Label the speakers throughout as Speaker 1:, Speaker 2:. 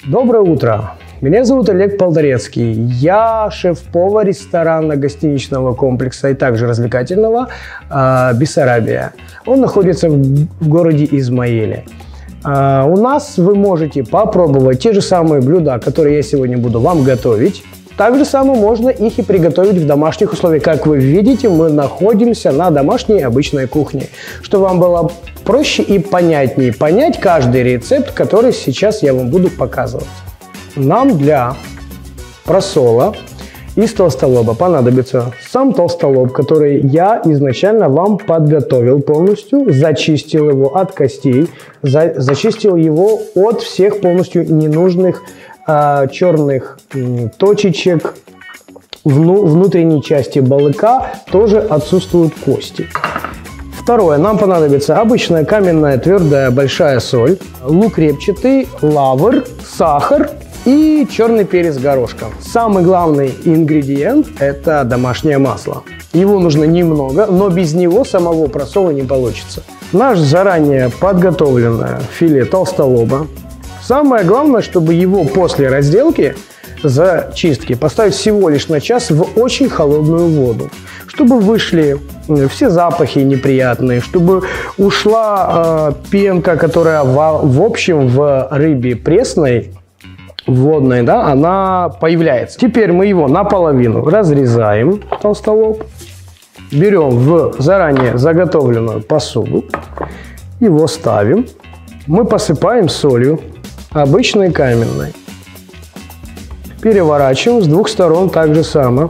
Speaker 1: Доброе утро! Меня зовут Олег Полторецкий. Я шеф-повар ресторанно-гостиничного комплекса и также развлекательного «Бессарабия». Он находится в городе Измаиле. У нас вы можете попробовать те же самые блюда, которые я сегодня буду вам готовить. Так же самое можно их и приготовить в домашних условиях. Как вы видите, мы находимся на домашней обычной кухне. Чтобы вам было проще и понятнее понять каждый рецепт, который сейчас я вам буду показывать. Нам для просола из толстолоба понадобится сам толстолоб, который я изначально вам подготовил полностью, зачистил его от костей, зачистил его от всех полностью ненужных черных точечек. Внутренней части балыка тоже отсутствуют кости. Второе. Нам понадобится обычная каменная твердая большая соль, лук репчатый, лавр, сахар и черный перец горошком. Самый главный ингредиент – это домашнее масло. Его нужно немного, но без него самого просола не получится. Наше заранее подготовленное филе толстолоба. Самое главное, чтобы его после разделки, зачистки, поставить всего лишь на час в очень холодную воду, чтобы вышли все запахи неприятные, чтобы ушла пенка, которая в общем в рыбе пресной, водной, да, она появляется. Теперь мы его наполовину разрезаем, толстолоб, берем в заранее заготовленную посуду, его ставим, мы посыпаем солью, обычной каменной. Переворачиваем с двух сторон так же само.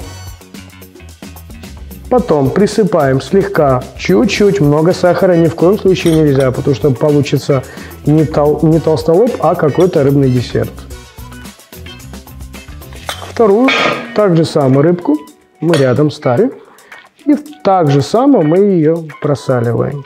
Speaker 1: Потом присыпаем слегка, чуть-чуть, много сахара ни в коем случае нельзя, потому что получится не толстолоб, а какой-то рыбный десерт. Вторую, так же само рыбку мы рядом ставим. И так же само мы ее просаливаем.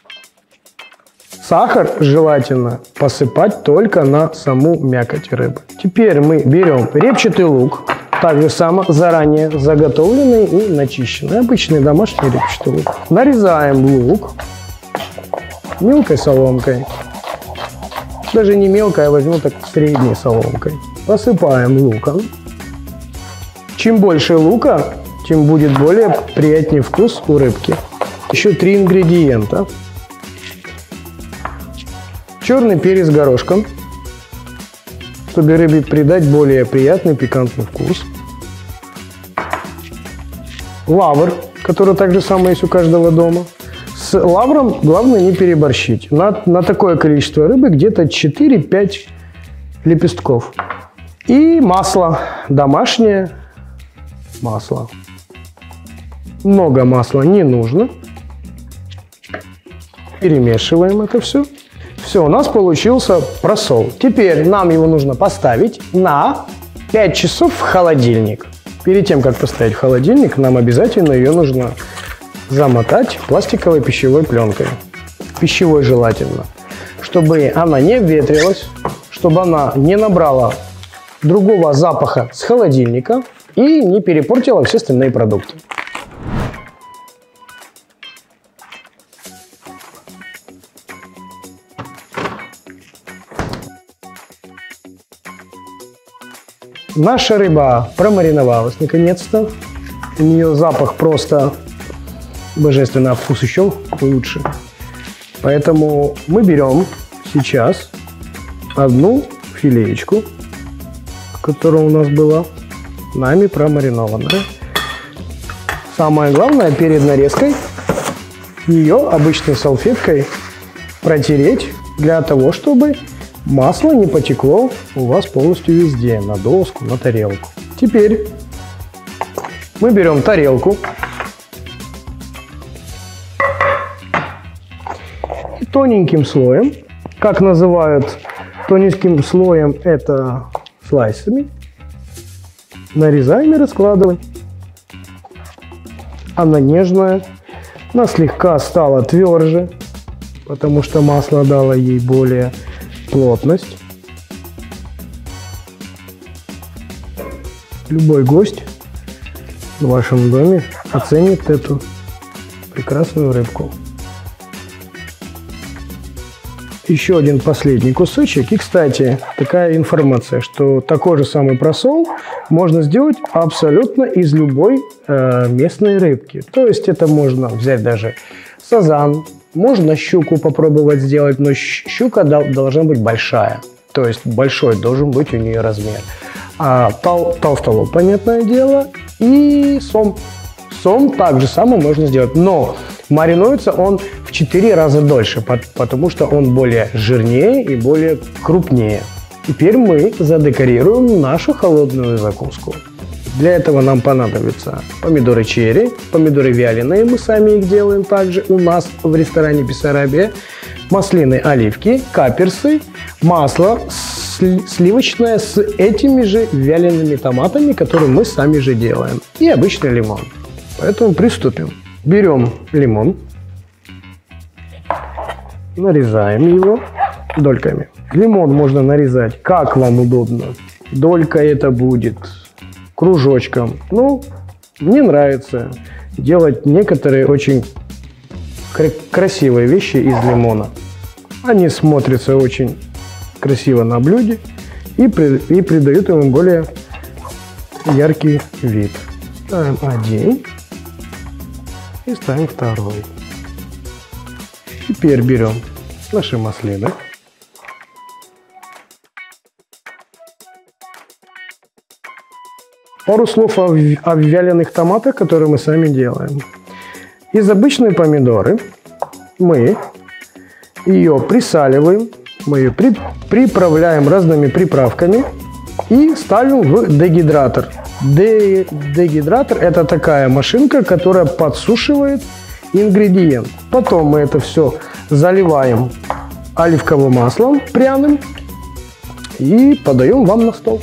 Speaker 1: Сахар желательно посыпать только на саму мякоть рыбы. Теперь мы берем репчатый лук, так же само заранее заготовленный и начищенный. Обычный домашний репчатый лук. Нарезаем лук мелкой соломкой. Даже не мелкой, а возьму так средней соломкой. Посыпаем луком. Чем больше лука, тем будет более приятнее вкус у рыбки. Еще 3 ингредиента. Черный перец горошком, чтобы рыбе придать более приятный пикантный вкус. Лавр, который так же самое есть у каждого дома. С лавром главное не переборщить. На такое количество рыбы где-то 4-5 лепестков. И масло, домашнее масло. Много масла не нужно. Перемешиваем это все. Все, у нас получился просол. Теперь нам его нужно поставить на 5 часов в холодильник. Перед тем, как поставить в холодильник, нам обязательно ее нужно замотать пластиковой пищевой пленкой. Пищевой желательно. Чтобы она не обветрилась, чтобы она не набрала другого запаха с холодильника и не перепортила все остальные продукты. Наша рыба промариновалась наконец-то. У нее запах просто божественный, а вкус еще лучше. Поэтому мы берем сейчас одну филеечку, которая у нас была нами промаринованная. Самое главное, перед нарезкой ее обычной салфеткой протереть для того, чтобы масло не потекло у вас полностью везде, на доску, на тарелку. Теперь мы берем тарелку и тоненьким слоем, как называют тоненьким слоем, это слайсами, нарезаем и раскладываем. Она нежная, она слегка стала тверже, потому что масло дало ей более плотность. Любой гость в вашем доме оценит эту прекрасную рыбку. еще один последний кусочек. И, кстати, такая информация, что такой же самый просол можно сделать абсолютно из любой местной рыбки. То есть это можно взять даже сазан, можно щуку попробовать сделать, но щука должна быть большая. То есть большой должен быть у нее размер. А толстолоб, понятное дело, и сом. Сом также самое можно сделать, но маринуется он в 4 раза дольше, потому что он более жирнее и более крупнее. Теперь мы задекорируем нашу холодную закуску. Для этого нам понадобятся помидоры черри, помидоры вяленые, мы сами их делаем также у нас в ресторане Бессарабия, маслины, оливки, каперсы, масло сливочное с этими же вялеными томатами, которые мы сами же делаем, и обычный лимон. Поэтому приступим. Берем лимон, нарезаем его дольками. Лимон можно нарезать как вам удобно. Долька это будет, кружочком. Ну, мне нравится делать некоторые очень красивые вещи из лимона. Они смотрятся очень красиво на блюде и придают ему более яркий вид. Ставим один. И ставим второй. Теперь берем наши маслины. Пару слов о вяленых томатах, которые мы сами делаем. Из обычной помидоры мы ее присаливаем, мы ее приправляем разными приправками и ставим в дегидратор. Дегидратор – это такая машинка, которая подсушивает ингредиент. Потом мы это все заливаем оливковым маслом пряным и подаем вам на стол.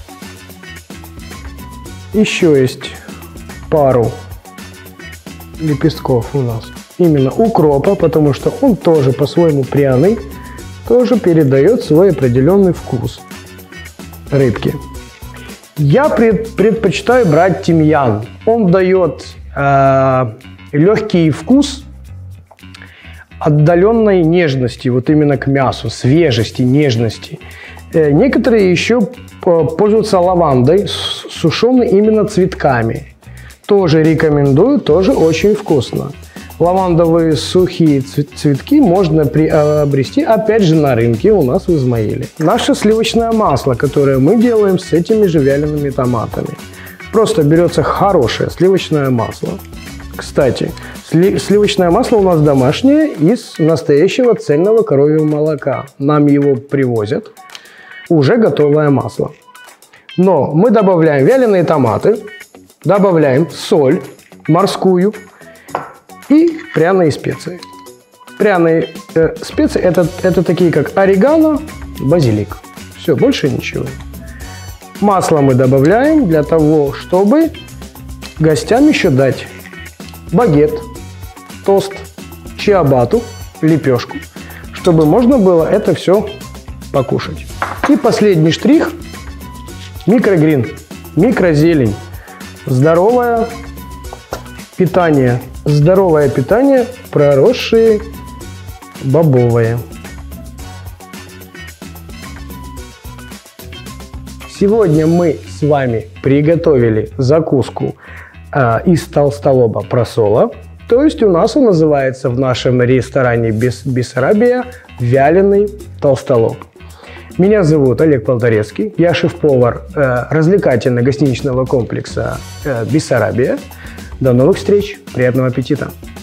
Speaker 1: Еще есть пару лепестков у нас именно укропа, потому что он тоже по-своему пряный, тоже передает свой определенный вкус рыбки. Я предпочитаю брать тимьян. Он дает легкий вкус отдаленной нежности, вот именно к мясу, свежести, нежности. Некоторые еще пользуются лавандой, сушеной именно цветками. Тоже рекомендую, тоже очень вкусно. Лавандовые сухие цветки можно приобрести опять же на рынке у нас в Измаиле. Наше сливочное масло, которое мы делаем с этими же вялеными томатами. Просто берется хорошее сливочное масло. Кстати, сливочное масло у нас домашнее из настоящего цельного коровьего молока. Нам его привозят. Уже готовое масло. Но мы добавляем вяленые томаты, добавляем соль морскую и пряные специи. Пряные специи это такие как орегано, базилик. Все, больше ничего. Масло мы добавляем для того, чтобы гостям еще дать багет, тост, чиабату, лепешку, чтобы можно было это все покушать. И последний штрих – микрогрин, микрозелень, здоровое питание, проросшие бобовые. Сегодня мы с вами приготовили закуску из толстолоба просола. То есть у нас он называется в нашем ресторане Бессарабия вяленый толстолоб. Меня зовут Олег Полторецкий, я шеф-повар развлекательно-гостиничного комплекса Бессарабия. До новых встреч, приятного аппетита!